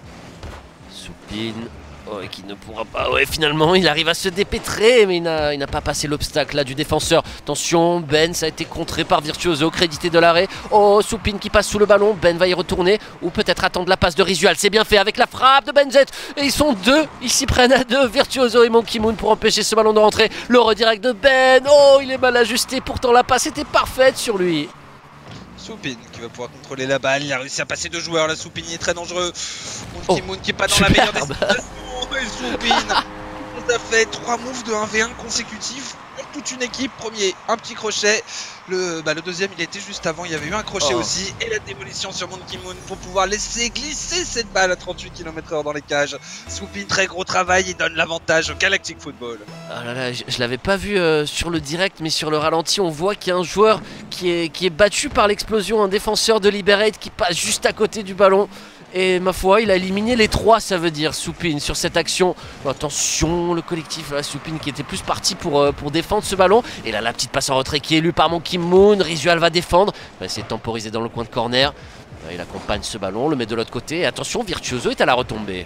Soupin, qui ne pourra pas. Ouais, finalement, il arrive à se dépêtrer, mais il n'a pas passé l'obstacle là du défenseur. Attention, Ben, ça a été contré par Virtuoso, crédité de l'arrêt. Oh, Soupin qui passe sous le ballon. Ben va y retourner, ou peut-être attendre la passe de Risual. C'est bien fait avec la frappe de Benzet. Et ils sont deux, ils s'y prennent à deux. Virtuoso et Monkey Moon pour empêcher ce ballon de rentrer. Le redirect de Ben. Oh, il est mal ajusté. Pourtant, la passe était parfaite sur lui. Soupin qui va pouvoir contrôler la balle, il a réussi à passer 2 joueurs, là Soupin est très dangereux. Monkey Moon qui est pas dans la meilleure des situations, et Soupin tout à fait 3 moves de 1v1 consécutifs sur toute une équipe. Premier, un petit crochet, le deuxième il était juste avant, il y avait eu un crochet aussi, et la démolition sur Monkey Moon pour pouvoir laisser glisser cette balle à 38 km/h dans les cages. Soupin, très gros travail, il donne l'avantage au Galactic Football. Ah là là, je l'avais pas vu sur le direct, mais sur le ralenti, on voit qu'il y a un joueur qui est battu par l'explosion, un défenseur de Liberate qui passe juste à côté du ballon. Et ma foi, il a éliminé les 3, ça veut dire, Soupin, sur cette action. Attention, le collectif, là, Soupin qui était plus parti pour défendre ce ballon. Et là, la petite passe en retrait qui est élue par Monkey Moon. Risual va défendre, il va essayer de temporiser dans le coin de corner. Il accompagne ce ballon, le met de l'autre côté. Et attention, Virtuoso est à la retombée.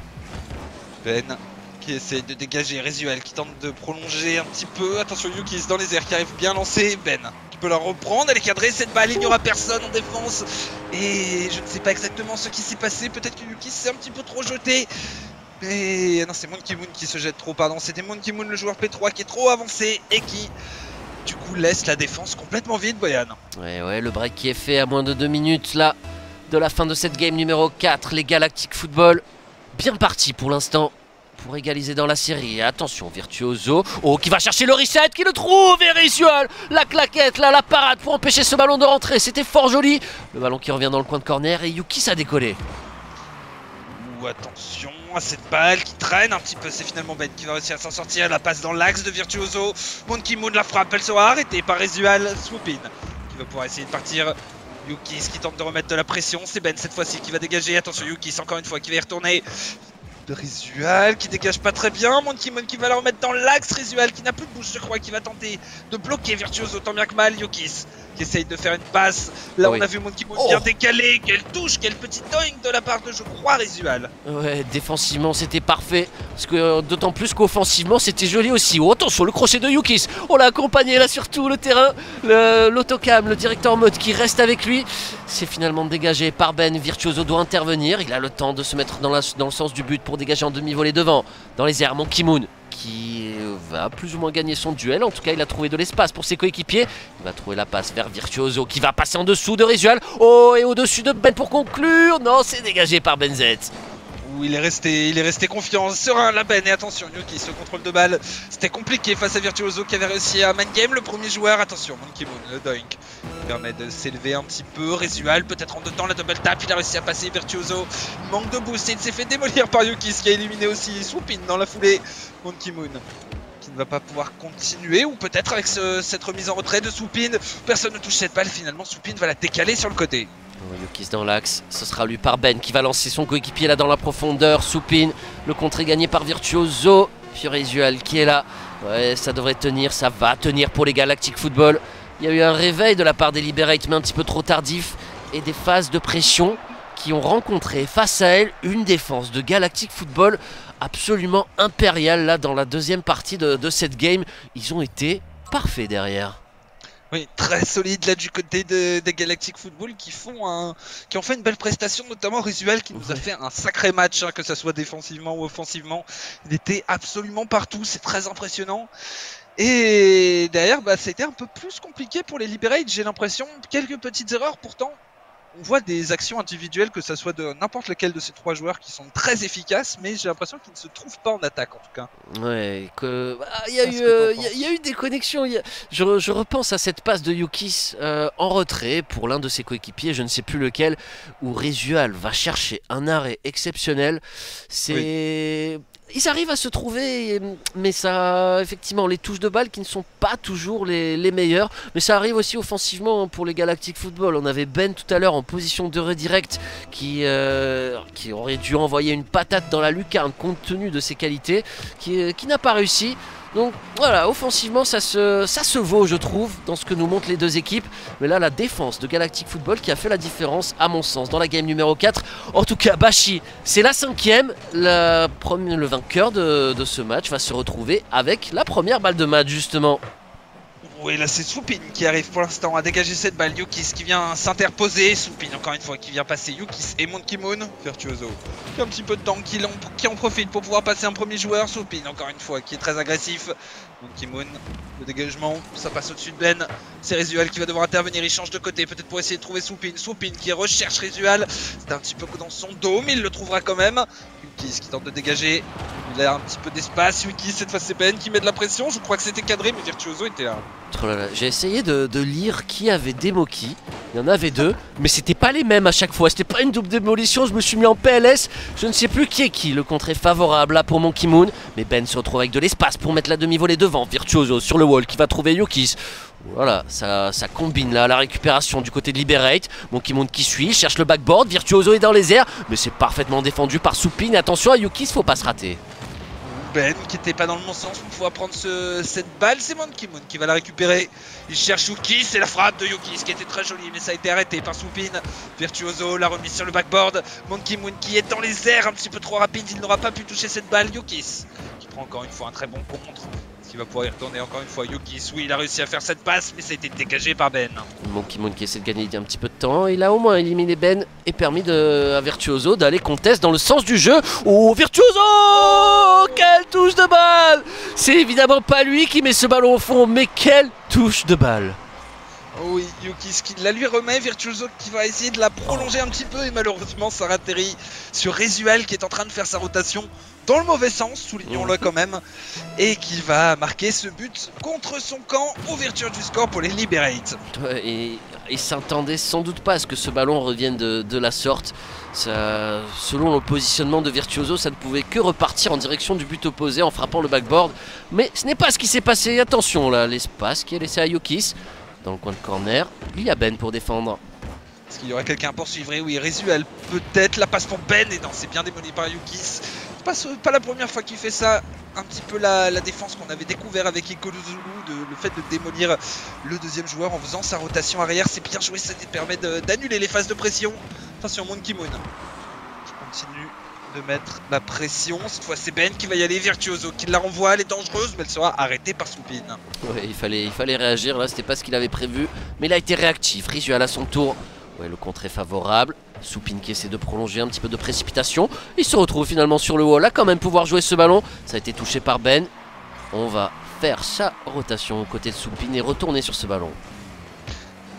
Ben qui essaie de dégager, Risual qui tente de prolonger un petit peu. Attention, Yukis dans les airs qui arrive bien lancé. Ben qui peut la reprendre, elle est cadrée cette balle, il n'y aura personne en défense. Et je ne sais pas exactement ce qui s'est passé, peut-être que Yukis s'est un petit peu trop jeté. Mais non, c'est Monkey Moon qui se jette trop, pardon. C'était Monkey Moon, le joueur P3 qui est trop avancé et qui du coup laisse la défense complètement vide, Boyan. Ouais, le break qui est fait à moins de 2 minutes là de la fin de cette game numéro 4. Les Galactic Football bien partis pour l'instant pour égaliser dans la série. Et attention, Virtuoso, qui va chercher le reset, qui le trouve, et Risual, la claquette, là, la parade pour empêcher ce ballon de rentrer, c'était fort joli. Le ballon qui revient dans le coin de corner et Yukis a décollé. Attention à cette balle qui traîne un petit peu, c'est finalement Ben qui va réussir à s'en sortir, la passe dans l'axe de Virtuoso. Monkey Moon la frappe, elle sera arrêtée par Risual. Soupin qui va pouvoir essayer de partir. Yukis qui tente de remettre de la pression, c'est Ben cette fois-ci qui va dégager. Attention, Yukis encore une fois qui va y retourner. De Risual qui dégage pas très bien. Monkey Moon qui va la remettre dans l'axe. Risual qui n'a plus de bouche, je crois, qui va tenter de bloquer Virtuoso tant bien que mal. Yukis qui essaye de faire une passe. Là, on a vu Monkey Moon bien décalé. Quelle touche, quel petit doing de la part de, je crois, Risual. Ouais, défensivement c'était parfait. Parce que d'autant plus qu'offensivement c'était joli aussi. Oh, attention, le crochet de Yukis. On l'a accompagné là sur tout le terrain. L'autocam, le directeur mode qui reste avec lui. C'est finalement dégagé par Ben. Virtuoso doit intervenir. Il a le temps de se mettre dans le sens du but pour dégager en demi-volée devant. Dans les airs, Monkey Moon qui va plus ou moins gagner son duel. En tout cas, il a trouvé de l'espace pour ses coéquipiers. Il va trouver la passe vers Virtuoso qui va passer en dessous de Risual. Oh, et au-dessus de Ben pour conclure. Non, c'est dégagé par Benzet. où il est resté confiant, serein la Ben. Et attention, Yuki, ce contrôle de balle, c'était compliqué face à Virtuoso qui avait réussi à main game le premier joueur. Attention, Monkey Moon, le doink permet de s'élever un petit peu. Residual peut-être en dedans, la double tap, il a réussi à passer. Virtuoso manque de boost et il s'est fait démolir par Yuki, qui a éliminé aussi Swoopin dans la foulée. Monkey Moon qui ne va pas pouvoir continuer, ou peut-être avec cette remise en retrait de Swoopin, personne ne touche cette balle. Finalement Swoopin va la décaler sur le côté. Yukis dans l'axe, ce sera lui par Ben qui va lancer son coéquipier là dans la profondeur. Swoopin, le contre est gagné par Virtuoso. Puis Residual qui est là. Ouais, ça devrait tenir, ça va tenir pour les Galactic Football. Il y a eu un réveil de la part des Liberate, mais un petit peu trop tardif. Et des phases de pression qui ont rencontré face à elle une défense de Galactic Football absolument impériale là dans la deuxième partie de cette game. Ils ont été parfaits derrière. Oui, très solide là du côté des Galactic Football qui ont fait une belle prestation, notamment Residual qui nous a fait un sacré match, hein, que ce soit défensivement ou offensivement. Il était absolument partout, c'est très impressionnant. Et derrière, ça a été un peu plus compliqué pour les Liberate, j'ai l'impression. Quelques petites erreurs pourtant. On voit des actions individuelles, que ce soit de n'importe lequel de ces trois joueurs qui sont très efficaces, mais j'ai l'impression qu'ils ne se trouvent pas en attaque en tout cas. Ouais, il y a eu des connexions. Je repense à cette passe de Yukis en retrait pour l'un de ses coéquipiers, je ne sais plus lequel, où Residual va chercher un arrêt exceptionnel. C'est... Oui. Ils arrivent à se trouver, mais ça, effectivement, les touches de balle qui ne sont pas toujours les meilleures. Mais ça arrive aussi offensivement pour les Galactic Football. On avait Ben tout à l'heure en position de redirect qui aurait dû envoyer une patate dans la lucarne compte tenu de ses qualités, qui n'a pas réussi. Donc voilà, offensivement ça se vaut je trouve dans ce que nous montrent les deux équipes. Mais là la défense de Galactic Football qui a fait la différence à mon sens dans la game numéro 4. En tout cas Bashi, c'est la 5e. Le vainqueur de ce match va se retrouver avec la première balle de match justement. Oui, là c'est Swoopin qui arrive pour l'instant à dégager cette balle. Yukis qui vient s'interposer. Swoopin encore une fois qui vient passer Yukis et Monkey Moon. Virtuoso qui a un petit peu de temps, qui en profite pour pouvoir passer un premier joueur. Swoopin encore une fois qui est très agressif. Monkey Moon, le dégagement, ça passe au-dessus de Ben. C'est Residual qui va devoir intervenir, il change de côté peut-être pour essayer de trouver Swoopin. Swoopin qui recherche Residual. C'est un petit peu dans son dos mais il le trouvera quand même. Yukis qui tente de dégager. Il a un petit peu d'espace. Yukis cette fois c'est Ben qui met de la pression. Je crois que c'était cadré mais Virtuoso était là. Oh là là, j'ai essayé de lire qui avait démo qui. Il y en avait deux, mais c'était pas les mêmes à chaque fois. C'était pas une double démolition, je me suis mis en PLS. Je ne sais plus qui est qui. Le contre est favorable là pour Monkey Moon. Mais Ben se retrouve avec de l'espace pour mettre la demi-volée devant. Virtuoso sur le wall qui va trouver Yukis. Voilà, ça combine là la récupération du côté de Liberate. Monkey Moon qui suit, cherche le backboard. Virtuoso est dans les airs, mais c'est parfaitement défendu par Swoopin. Attention à Yukis, faut pas se rater. Ben qui n'était pas dans le bon sens pour pouvoir prendre cette balle, c'est Monkey Moon qui va la récupérer. Il cherche Yukis, c'est la frappe de Yukis qui était très jolie mais ça a été arrêté par Swoopin. Virtuoso la remise sur le backboard. Monkey Moon qui est dans les airs un petit peu trop rapide, il n'aura pas pu toucher cette balle. Yukis qui prend encore une fois un très bon contre. Qui va pouvoir y retourner encore une fois. Yukis, oui il a réussi à faire cette passe mais ça a été dégagé par Ben. Monkey Moon qui essaie de gagner un petit peu de temps. Il a au moins éliminé Ben et permis à Virtuoso d'aller contest dans le sens du jeu. Oh Virtuoso, quelle touche de balle! C'est évidemment pas lui qui met ce ballon au fond, mais quelle touche de balle! Oui, Yukis qui la lui remet, Virtuoso qui va essayer de la prolonger un petit peu et malheureusement ça atterrit sur Residual qui est en train de faire sa rotation dans le mauvais sens, soulignons-le quand même, et qui va marquer ce but contre son camp, ouverture du score pour les Liberate. Et il s'attendait sans doute pas à ce que ce ballon revienne de la sorte. Ça, selon le positionnement de Virtuoso, ça ne pouvait que repartir en direction du but opposé en frappant le backboard. Mais ce n'est pas ce qui s'est passé, attention là, l'espace qui est laissé à Yukis. Dans le coin de corner, il y a Ben pour défendre. Est-ce qu'il y aurait quelqu'un pour suivre? Oui, Residual peut-être, la passe pour Ben, et non, c'est bien démoli par Yukis. Pas la première fois qu'il fait ça, un petit peu la défense qu'on avait découvert avec Ikoluzulu, le fait de démolir le deuxième joueur en faisant sa rotation arrière, c'est bien joué, ça permet d'annuler les phases de pression. Attention, Monkey Moon qui continue de mettre la pression, cette fois c'est Ben qui va y aller, Virtuoso qui la renvoie, elle est dangereuse mais elle sera arrêtée par Swoopin. Ouais, il fallait réagir, là c'était pas ce qu'il avait prévu, mais il a été réactif. Residual à son tour, ouais, le contre est favorable. Swoopin qui essaie de prolonger un petit peu de précipitation. Il se retrouve finalement sur le wall, à quand même pouvoir jouer ce ballon. Ça a été touché par Ben. On va faire sa rotation aux côtés de Swoopin et retourner sur ce ballon.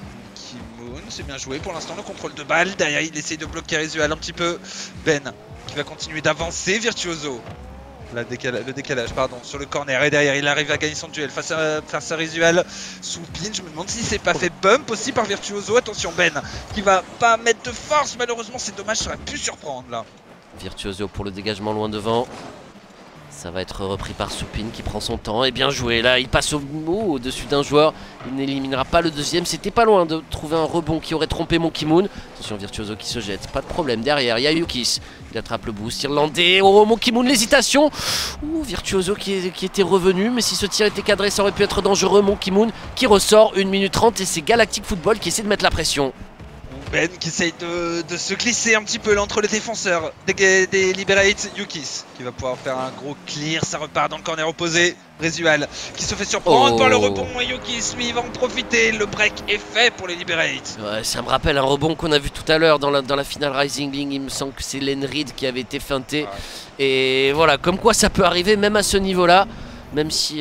Monkey Moon, c'est bien joué pour l'instant le contrôle de balle. Derrière il essaie de bloquer Residual un petit peu. Ben qui va continuer d'avancer. Virtuoso. Le décalage, pardon, sur le corner. Et derrière, il arrive à gagner son duel face à Risual. Soupine, je me demande si c'est pas fait bump aussi par Virtuoso. Attention, Ben, qui va pas mettre de force. Malheureusement, c'est dommage, ça aurait pu surprendre là. Virtuoso pour le dégagement loin devant. Ça va être repris par Soupine qui prend son temps. Et bien joué, là il passe au-dessus d'un joueur. Il n'éliminera pas le deuxième. C'était pas loin de trouver un rebond qui aurait trompé Monkey Moon. Attention, Virtuoso qui se jette, pas de problème. Derrière, il y a Yukis. Il attrape le boost irlandais. Oh, Monkey Moon, l'hésitation. Virtuoso qui était revenu. Mais si ce tir était cadré, ça aurait pu être dangereux. Monkey Moon qui ressort 1 minute 30. Et c'est Galactic Football qui essaie de mettre la pression. Ben qui essaye de se glisser un petit peu là entre les défenseurs des Liberate. Yukis qui va pouvoir faire un gros clear, ça repart dans le corner opposé. Risual qui se fait surprendre par le rebond et Yukis lui va en profiter. Le break est fait pour les Liberate. Ouais, ça me rappelle un rebond qu'on a vu tout à l'heure dans la finale Rising League. Il me semble que c'est Len Reed qui avait été feinté. Ouais. Et voilà, comme quoi ça peut arriver même à ce niveau là. Même s'il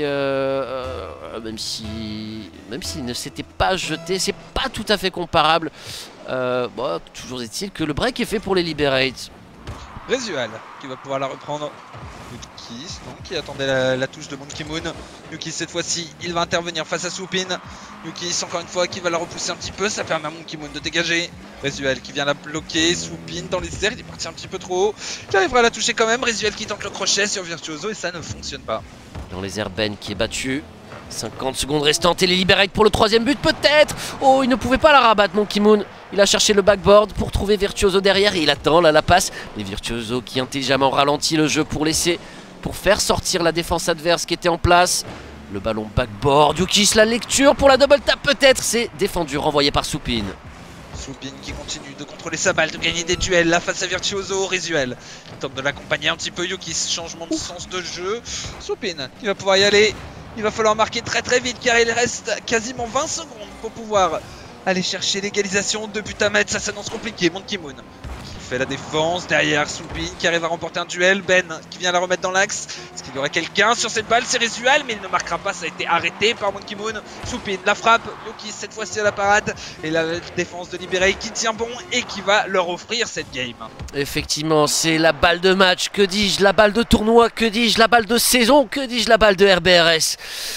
ne s'était pas jeté, c'est pas tout à fait comparable. Bon, toujours est-il que le break est fait pour les Liberate. Risual qui va pouvoir la reprendre. Yukis donc, qui attendait la touche de Monkey Moon. Yukis cette fois-ci, il va intervenir face à Soupine. Yukis encore une fois qui va la repousser un petit peu. Ça permet à Monkey Moon de dégager. Risual qui vient la bloquer. Soupine dans les airs, il est parti un petit peu trop haut. Il arrivera à la toucher quand même. Risual qui tente le crochet sur Virtuoso et ça ne fonctionne pas. Dans les airs, Ben qui est battu. 50 secondes restantes et les Liberate pour le troisième but peut-être. Oh, il ne pouvait pas la rabattre Monkey Moon. Il a cherché le backboard pour trouver Virtuoso derrière et il attend là la passe. Mais Virtuoso qui intelligemment ralentit le jeu pour faire sortir la défense adverse qui était en place. Le ballon backboard, Yukis la lecture pour la double tap peut-être. C'est défendu, renvoyé par Soupine. Soupine qui continue de contrôler sa balle, de gagner des duels là face à Virtuoso. Risual il tente de l'accompagner un petit peu. Yukis, changement de sens de jeu. Soupine qui va pouvoir y aller. Il va falloir marquer très vite car il reste quasiment 20 secondes pour pouvoir aller chercher l'égalisation. 2 buts à mettre, ça s'annonce compliqué. Monkey Moon qui fait la défense, derrière Soupine qui arrive à remporter un duel. Ben qui vient la remettre dans l'axe. Est-ce qu'il y aurait quelqu'un sur cette balle? C'est Risual mais il ne marquera pas, ça a été arrêté par Monkey Moon. Soupine la frappe, Yukis cette fois-ci à la parade. Et la défense de Liberate qui tient bon et qui va leur offrir cette game. Effectivement, c'est la balle de match, que dis-je, la balle de tournoi, que dis-je, la balle de saison, que dis-je, la balle de RBRS.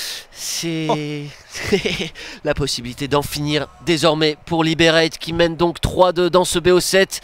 C'est la possibilité d'en finir désormais pour Liberate qui mène donc 3-2 dans ce BO7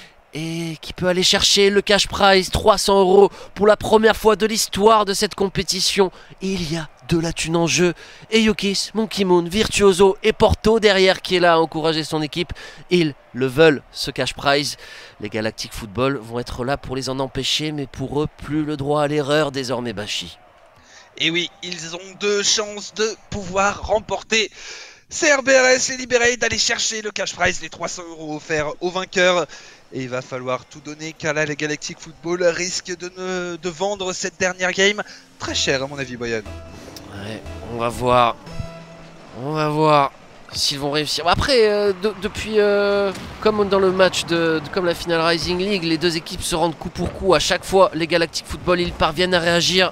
et qui peut aller chercher le cash prize 300 € pour la première fois de l'histoire de cette compétition. Et il y a de la thune en jeu et Yukis, Monkey Moon, Virtuoso et Porto derrière qui est là à encourager son équipe. Ils le veulent, ce cash prize. Les Galactic Football vont être là pour les en empêcher, mais pour eux, plus le droit à l'erreur désormais, Bashi. Et oui, ils ont 2 chances de pouvoir remporter CRBRS, les Liberate, d'aller chercher le cash prize, les 300 € offerts aux vainqueurs. Et il va falloir tout donner car là les Galactic Football risquent de vendre cette dernière game très cher à mon avis, Boyan. Ouais, on va voir. On va voir s'ils vont réussir. Après, depuis, comme dans le match comme la finale Rising League, les deux équipes se rendent coup pour coup. À chaque fois, les Galactic Football, ils parviennent à réagir.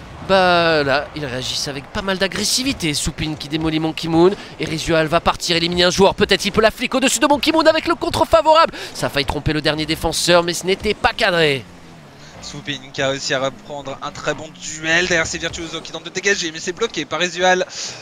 Bah là, ils réagissent avec pas mal d'agressivité. Soupine qui démolit Monkey Moon. Et Risual va partir éliminer un joueur. Peut-être il peut la flic au-dessus de Monkey Moon avec le contre favorable. Ça a failli tromper le dernier défenseur, mais ce n'était pas cadré. Soupine qui a réussi à reprendre un très bon duel. Derrière c'est Virtuoso qui tente de dégager, mais c'est bloqué par Risual.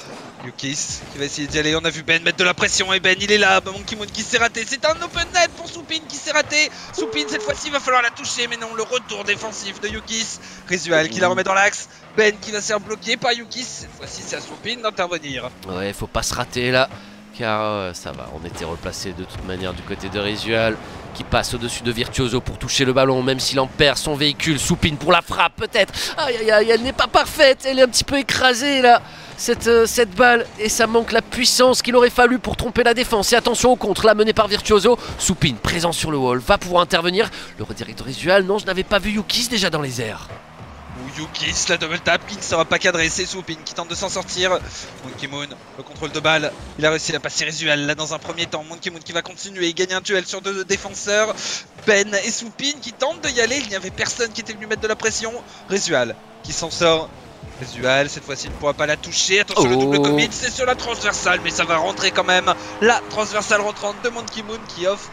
Yukis qui va essayer d'y aller. On a vu Ben mettre de la pression et Ben il est là. Monkey Moon qui s'est raté. C'est un open net pour Soupine qui s'est raté. Soupine cette fois-ci va falloir la toucher, mais non, le retour défensif de Yukis. Risual qui la remet dans l'axe. Ben qui va se faire bloquer par Yukis. Cette fois-ci c'est à Soupine d'intervenir. Ouais, faut pas se rater là. Car ça va, on était replacé de toute manière du côté de Risual qui passe au-dessus de Virtuoso pour toucher le ballon, même s'il en perd son véhicule. Soupine pour la frappe peut-être. Aïe aïe aïe, elle n'est pas parfaite, elle est un petit peu écrasée là, cette balle, et ça manque la puissance qu'il aurait fallu pour tromper la défense. Et attention au contre, là mené par Virtuoso. Soupine présent sur le wall, va pouvoir intervenir. Le redirect de Risual, non, je n'avais pas vu Yukis déjà dans les airs. Yukis, la double tap qui ne sera pas cadrée, c'est Soupine qui tente de s'en sortir. Monkey Moon, le contrôle de balle, il a réussi à passer Risual là dans un premier temps. Monkey Moon qui va continuer, gagner un duel sur 2 défenseurs. Ben et Soupine qui tentent de y aller, il n'y avait personne qui était venu mettre de la pression. Risual qui s'en sort. Risual, cette fois-ci, ne pourra pas la toucher. Attention, le double commit, c'est sur la transversale, mais ça va rentrer quand même. La transversale rentrante de Monkey Moon qui offre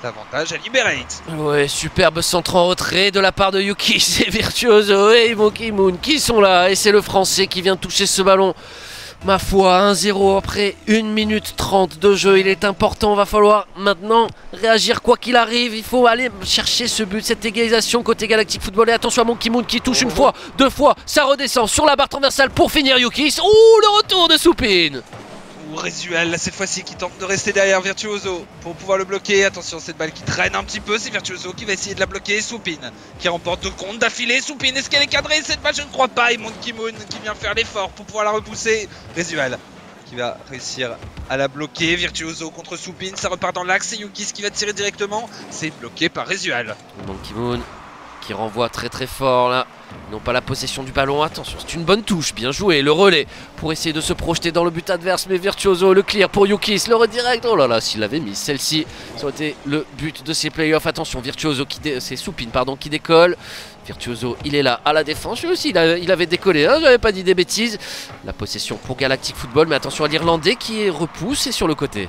L'avantage à Liberate. Ouais, superbe centre en retrait de la part de Yuki. C'est Virtuoso et Monkey Moon qui sont là. Et c'est le Français qui vient toucher ce ballon. Ma foi, 1-0 après 1 minute 30 de jeu. Il est important, va falloir maintenant réagir quoi qu'il arrive. Il faut aller chercher ce but, cette égalisation côté Galactic Football. Et attention à Monkey Moon qui touche une fois, 2 fois. Ça redescend sur la barre transversale pour finir Yukis. Ouh, le retour de Soupin. Résual, là cette fois-ci qui tente de rester derrière Virtuoso pour pouvoir le bloquer. Attention, cette balle qui traîne un petit peu, c'est Virtuoso qui va essayer de la bloquer. Soupin qui remporte 2 comptes d'affilée. Soupin, est-ce qu'elle est cadrée cette balle? Je ne crois pas. Et Monkey Moon qui vient faire l'effort pour pouvoir la repousser. Résual qui va réussir à la bloquer. Virtuoso contre Soupin, ça repart dans l'axe. C'est Yukis qui va tirer directement. C'est bloqué par Résual. Monkey Moon qui renvoie très très fort là. Non pas la possession du ballon, attention, c'est une bonne touche, bien joué, le relais pour essayer de se projeter dans le but adverse, mais Virtuoso, le clear pour Yukis, le redirect, oh là là, s'il avait mis celle-ci, ça aurait été le but de ses playoffs. Attention, Virtuoso, c'est Soupin, pardon, qui décolle. Virtuoso, il est là à la défense, lui aussi, il avait décollé, hein, j'avais pas dit des bêtises. La possession pour Galactic Football, mais attention à l'Irlandais qui repousse et sur le côté.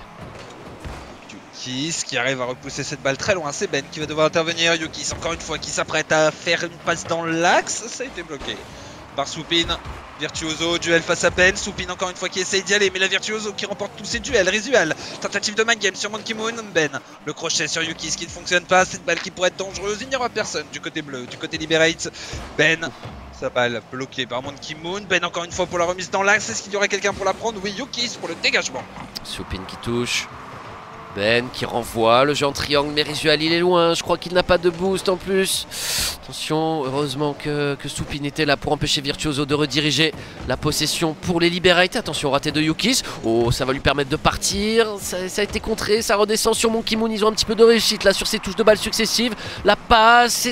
Yukis qui arrive à repousser cette balle très loin, c'est Ben qui va devoir intervenir. Yukis encore une fois qui s'apprête à faire une passe dans l'axe, ça a été bloqué par Soupin. Virtuoso, duel face à Ben. Soupin encore une fois qui essaye d'y aller, mais la Virtuoso qui remporte tous ses duels. Résual, tentative de mind game sur Monkey Moon. Ben, le crochet sur Yukis qui ne fonctionne pas. Cette balle qui pourrait être dangereuse, il n'y aura personne du côté bleu, du côté Liberate. Ben, sa balle bloquée par Monkey Moon. Ben encore une fois pour la remise dans l'axe, est-ce qu'il y aurait quelqu'un pour la prendre? Oui, Yukis pour le dégagement. Soupin qui touche. Ben qui renvoie le jeu en triangle, mais Résual il est loin, je crois qu'il n'a pas de boost en plus. Attention, heureusement que Soupin était là pour empêcher Virtuoso de rediriger la possession pour les Liberate. Attention, raté de Yukis, oh ça va lui permettre de partir, ça a été contré, ça redescend sur Monkey Moon, ils ont un petit peu de réussite là sur ces touches de balles successives. La passe,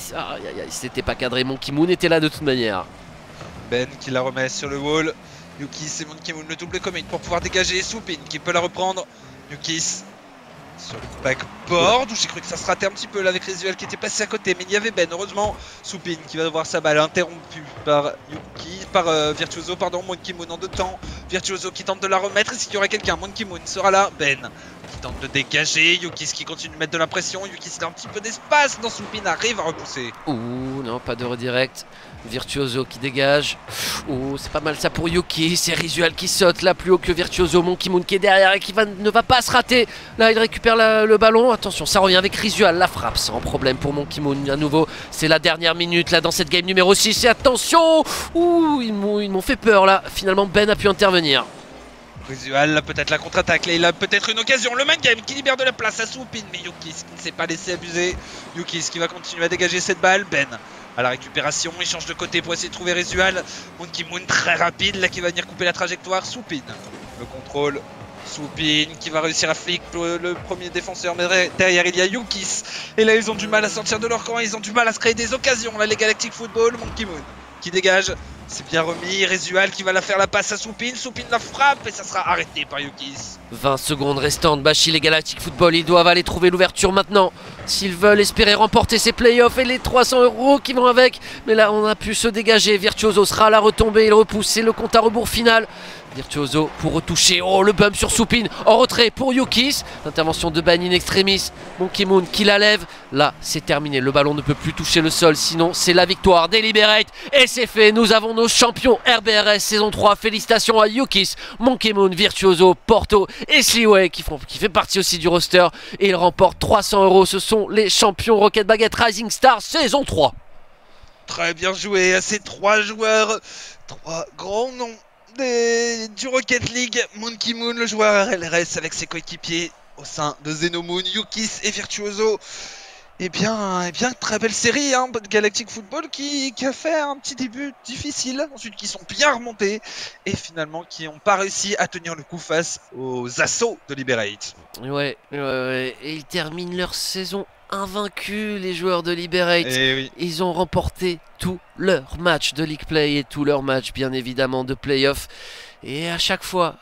c'était pas cadré, Monkey Moon était là de toute manière. Ben qui la remet sur le wall, Yukis et Monkey Moon le double commit pour pouvoir dégager. Soupin qui peut la reprendre, Yukis sur le backboard où j'ai cru que ça se ratait un petit peu là avec Résual qui était passé à côté, mais il y avait Ben. Heureusement, Soupin qui va devoir sa balle interrompue par Virtuoso, pardon. Monkey Moon en 2 temps. Virtuoso qui tente de la remettre. Est-ce qu'il y aurait quelqu'un? Monkey Moon sera là. Ben qui tente de dégager. Yukis qui continue de mettre de la pression. Yukis a un petit peu d'espace dans Soupin, arrive à repousser. Ouh, non, pas de redirect. Virtuoso qui dégage. Oh, c'est pas mal ça pour Yuki. C'est Résual qui saute là plus haut que Virtuoso. Monkey Moon qui est derrière et qui ne va pas se rater. Là, il récupère le ballon. Attention, ça revient avec Résual. La frappe sans problème pour Monkey Moon. À nouveau, c'est la dernière minute là dans cette game numéro 6. Et attention, ouh, ils m'ont fait peur là. Finalement, Ben a pu intervenir. Résual, peut-être la contre-attaque. Là, il a peut-être une occasion. Le main game qui libère de la place à Soupin. Mais Yukis qui ne s'est pas laissé abuser. Yukis qui va continuer à dégager cette balle. Ben à la récupération, il change de côté pour essayer de trouver Résual. Monkey Moon très rapide là qui va venir couper la trajectoire. Soupin, le contrôle. Soupin qui va réussir à flic le premier défenseur, mais derrière il y a Yukis. Et là ils ont du mal à sortir de leur camp, ils ont du mal à se créer des occasions. Là les Galactic Football, Monkey Moon qui dégage, c'est bien remis. Résual qui va la faire la passe à Soupin. Soupin la frappe et ça sera arrêté par Yukis. 20 secondes restantes, Bashi, les Galactic Football, ils doivent aller trouver l'ouverture maintenant s'ils veulent espérer remporter ces playoffs et les 300 € qui vont avec. Mais là on a pu se dégager, Virtuoso sera à la retombée, il repousse, c'est le compte à rebours final. Virtuoso pour retoucher, oh le bump sur Soupin, en retrait pour Yukis. L'intervention de Ben in extremis, Monkey Moon qui la lève. Là c'est terminé, le ballon ne peut plus toucher le sol, sinon c'est la victoire des Liberate. Et c'est fait, nous avons nos champions RBRS saison 3, félicitations à Yukis, Monkey Moon, Virtuoso, Porto et Sliway qui fait partie aussi du roster. Et ils remportent 300 €, ce sont les champions Rocket Baguette Rising Star saison 3. Très bien joué à ces 3 joueurs, 3 grands noms du Rocket League. Monkey Moon, le joueur RLRS avec ses coéquipiers au sein de Xenomoon, Yukis et Virtuoso. Et bien, très belle série, hein, Galactic Football qui a fait un petit début difficile, ensuite qui sont bien remontés et finalement qui n'ont pas réussi à tenir le coup face aux assauts de Liberate. Ouais, et ils terminent leur saison invaincus, les joueurs de Liberate. Oui. Ils ont remporté tous leurs matchs de League Play et tous leurs matchs bien évidemment de Playoff. Et à chaque fois,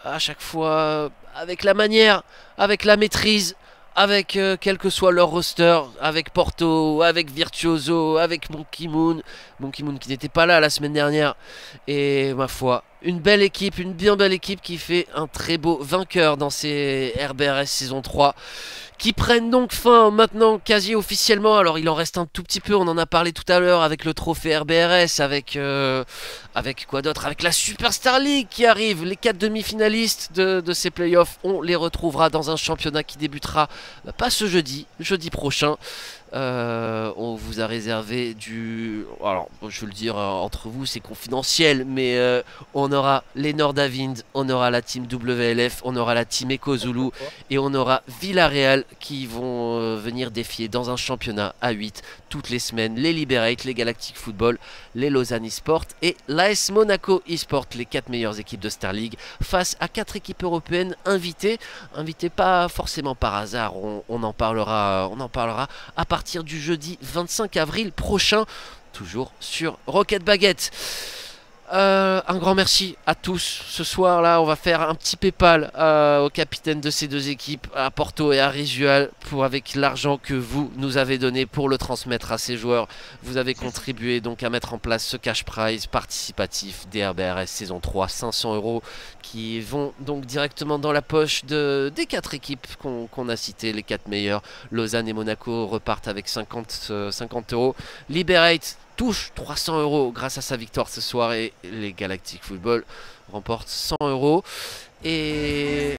avec la manière, avec la maîtrise, avec quel que soit leur roster, avec Porto, avec Virtuoso, avec Monkey Moon qui n'était pas là la semaine dernière. Et ma foi, Une belle équipe, une bien belle équipe qui fait un très beau vainqueur dans ces RBRS saison 3. Qui prennent donc fin maintenant quasi officiellement. Alors il en reste un tout petit peu, on en a parlé tout à l'heure avec le trophée RBRS, avec quoi d'autre, avec la Superstar League qui arrive. Les 4 demi-finalistes de ces playoffs, on les retrouvera dans un championnat qui débutera pas ce jeudi prochain. On vous a réservé du... Alors, je veux le dire entre vous, c'est confidentiel, mais on aura les Nordavind, on aura la team WLF, on aura la team Eco Zulu et on aura Villarreal qui vont venir défier dans un championnat à 8 toutes les semaines. Les Liberate, les Galactic Football, les Lausanne eSport et l'AS Monaco eSport, les 4 meilleures équipes de Star League, face à 4 équipes européennes invitées pas forcément par hasard. On en parlera à partir du jeudi 25 avril prochain, toujours sur Rocket Baguette. Un grand merci à tous. Ce soir là on va faire un petit PayPal au capitaine de ces deux équipes, à Porto et à Risual, pour avec l'argent que vous nous avez donné pour le transmettre à ces joueurs. Vous avez contribué donc à mettre en place ce cash prize participatif des RBRS saison 3, 500 € qui vont donc directement dans la poche des 4 équipes qu'on a citées, les 4 meilleures. Lausanne et Monaco repartent avec 50 €. Liberate touche 300 € grâce à sa victoire ce soir et les Galactic Football remportent 100 €. Et